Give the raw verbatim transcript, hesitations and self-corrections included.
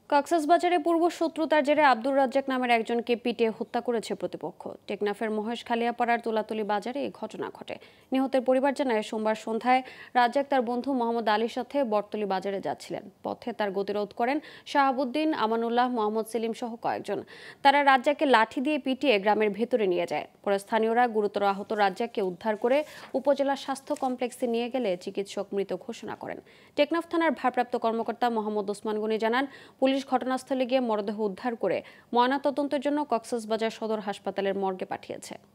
কক্সবাজারে পূর্ব শত্রুতার জেরে আব্দুর রাজ্জাক নামের একজনকে পিটিয়ে হত্যা করেছে প্রতিপক্ষ। টেকনাফের মহেশখালিয়াপাড়ার তুলাতুলি বাজারে এই ঘটনা ঘটে। নিহতের পরিবার জানায়, সোমবার সন্ধ্যায় রাজ্জাক তার বন্ধু মোহাম্মদ আলীর সাথে বটতলি বাজারে যাচ্ছিলেন। পথে তার গতিরোধ করেন শাহাবুদ্দিন, আমানুল্লাহ, মোহাম্মদ সেলিম সহ কয়েকজন। তারা রাজ্জাককে লাঠি দিয়ে পিটিয়ে গ্রামের ভেতরে নিয়ে যায়। পরে স্থানীয়রা গুরুতর আহত রাজ্জাককে উদ্ধার করে উপজেলা স্বাস্থ্য কমপ্লেক্সে নিয়ে গেলে চিকিৎসক মৃত ঘোষণা করেন। টেকনাফ থানার ভারপ্রাপ্ত কর্মকর্তা মোহাম্মদ ওসমান গনি জানান, পুলিশ ঘটনাস্থলে গিয়ে মরদেহ উদ্ধার করে ময়নাতদন্তের জন্য কক্সবাজার সদর হাসপাতালের মর্গে পাঠিয়েছে।